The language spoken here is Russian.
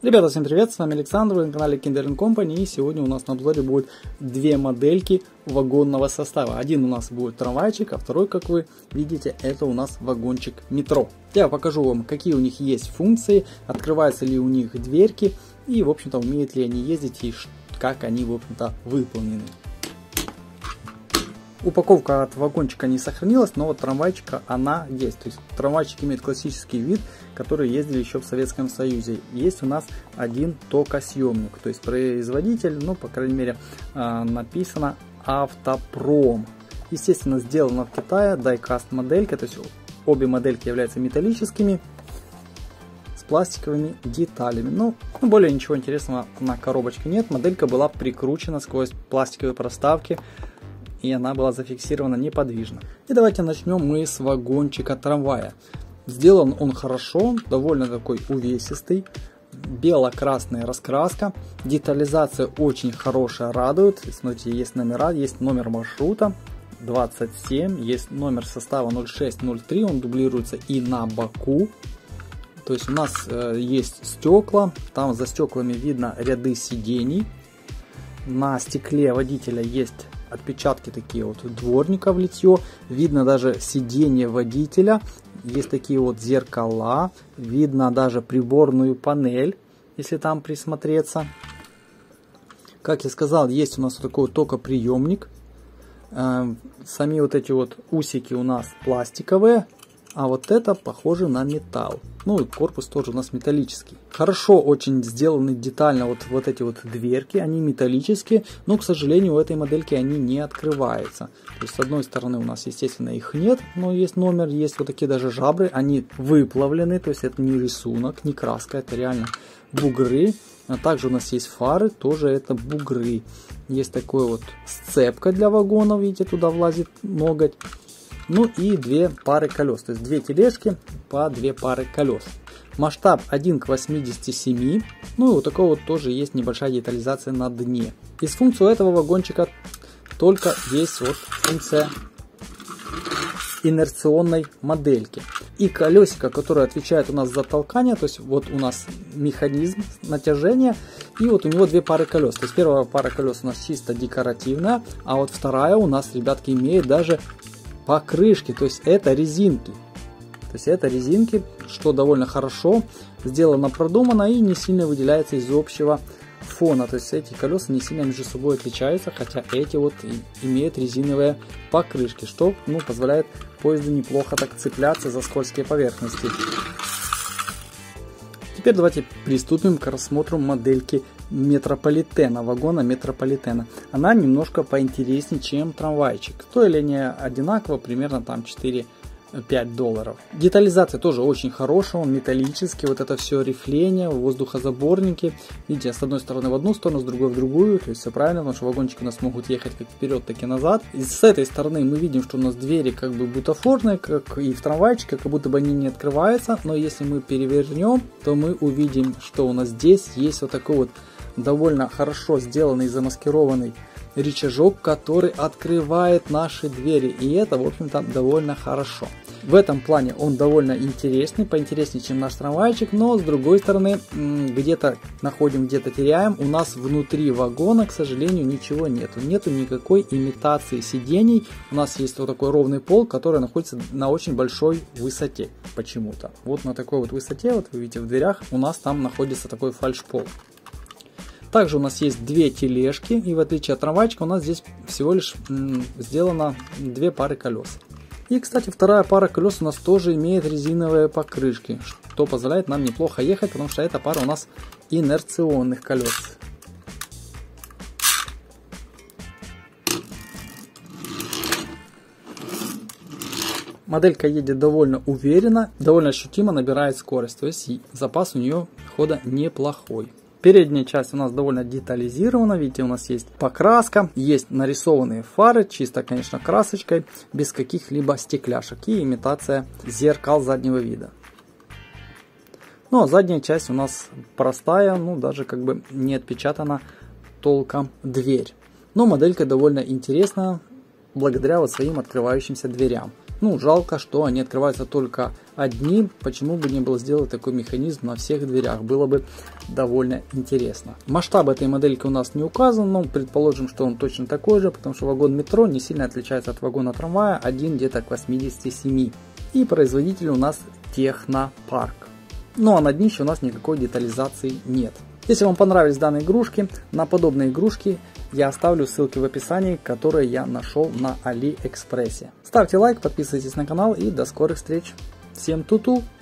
Ребята, всем привет, с вами Александр, вы на канале Kinder & Company, и сегодня у нас на обзоре будет две модельки вагонного состава. Один у нас будет трамвайчик, а второй, как вы видите, это у нас вагончик метро. Я покажу вам, какие у них есть функции, открываются ли у них дверки и, в общем-то, умеют ли они ездить и как они, в общем-то, выполнены. Упаковка от вагончика не сохранилась, но вот трамвайчика она есть. То есть трамвайчик имеет классический вид, который ездили еще в Советском Союзе. Есть у нас один токосъемник, то есть производитель, ну по крайней мере написано Автопром. Естественно, сделано в Китае, die-cast моделька, то есть обе модельки являются металлическими с пластиковыми деталями. Но более ничего интересного на коробочке нет. Моделька была прикручена сквозь пластиковые проставки, и она была зафиксирована неподвижно. И давайте начнем мы с вагончика трамвая. Сделан он хорошо, довольно такой увесистый, бело-красная раскраска, детализация очень хорошая, радует. Смотрите, есть номера, есть номер маршрута 27, есть номер состава 0603, он дублируется и на боку. То есть у нас есть стекла, там за стеклами видно ряды сидений, на стекле водителя есть отпечатки такие вот дворника в литье, видно даже сиденье водителя, есть такие вот зеркала, видно даже приборную панель, если там присмотреться. Как я сказал, есть у нас вот такой вот токоприемник, сами вот эти вот усики у нас пластиковые, а вот это похоже на металл. Ну и корпус тоже у нас металлический. Хорошо очень сделаны детально вот эти вот дверки, они металлические, но, к сожалению, у этой модельки они не открываются. То есть с одной стороны у нас, естественно, их нет, но есть номер, есть вот такие даже жабры, они выплавлены, то есть это не рисунок, не краска, это реально бугры. А также у нас есть фары, тоже это бугры. Есть такой вот сцепка для вагонов, видите, туда влазит ноготь. Ну и две пары колес, то есть две тележки по две пары колес. Масштаб 1 к 87, ну и вот такого вот тоже есть небольшая детализация на дне. Из функции у этого вагончика только есть вот функция инерционной модельки. И колесико, которое отвечает у нас за толкание, то есть вот у нас механизм натяжения, и вот у него две пары колес. То есть первая пара колес у нас чисто декоративная, а вот вторая у нас, ребятки, имеет даже покрышки, то есть это резинки. То есть это резинки, что довольно хорошо сделано, продумано и не сильно выделяется из общего фона. То есть эти колеса не сильно между собой отличаются, хотя эти вот имеют резиновые покрышки, что позволяет поезду неплохо так цепляться за скользкие поверхности. Теперь давайте приступим к рассмотру модельки метрополитена, вагона метрополитена. Она немножко поинтереснее, чем трамвайчик. Стоили они одинаково, примерно там 4-5 долларов. Детализация тоже очень хорошая, он металлический, вот это все рифление, воздухозаборники. Видите, с одной стороны в одну сторону, с другой в другую, то есть все правильно, потому что вагончики у нас могут ехать как вперед, так и назад. И с этой стороны мы видим, что у нас двери как бы бутафорные, как и в трамвайчике, как будто бы они не открываются, но если мы перевернем, то мы увидим, что у нас здесь есть вот такой вот довольно хорошо сделанный, замаскированный рычажок, который открывает наши двери, и это, в общем-то, довольно хорошо. В этом плане он довольно интересный, поинтереснее, чем наш трамвайчик, но с другой стороны, где-то находим, где-то теряем. У нас внутри вагона, к сожалению, ничего нету. Нету никакой имитации сидений. У нас есть вот такой ровный пол, который находится на очень большой высоте почему-то. Вот на такой вот высоте, вот вы видите в дверях, у нас там находится такой фальшпол. Также у нас есть две тележки, и в отличие от трамвайчика у нас здесь всего лишь сделано две пары колес. И, кстати, вторая пара колес у нас тоже имеет резиновые покрышки, что позволяет нам неплохо ехать, потому что эта пара у нас инерционных колес. Моделька едет довольно уверенно, довольно ощутимо набирает скорость, то есть запас у нее хода неплохой. Передняя часть у нас довольно детализирована, видите, у нас есть покраска, есть нарисованные фары, чисто, конечно, красочкой, без каких-либо стекляшек и имитация зеркал заднего вида. Ну а задняя часть у нас простая, даже как бы не отпечатана толком дверь. Но моделька довольно интересная, благодаря вот своим открывающимся дверям. Ну, жалко, что они открываются только одни. Почему бы не было сделать такой механизм на всех дверях? Было бы довольно интересно. Масштаб этой модельки у нас не указан, но предположим, что он точно такой же, потому что вагон метро не сильно отличается от вагона трамвая, один где-то к 87. И производитель у нас Технопарк. Ну а на днище у нас никакой детализации нет. Если вам понравились данные игрушки, на подобные игрушки я оставлю ссылки в описании, которые я нашел на Алиэкспрессе. Ставьте лайк, подписывайтесь на канал и до скорых встреч. Всем ту-ту!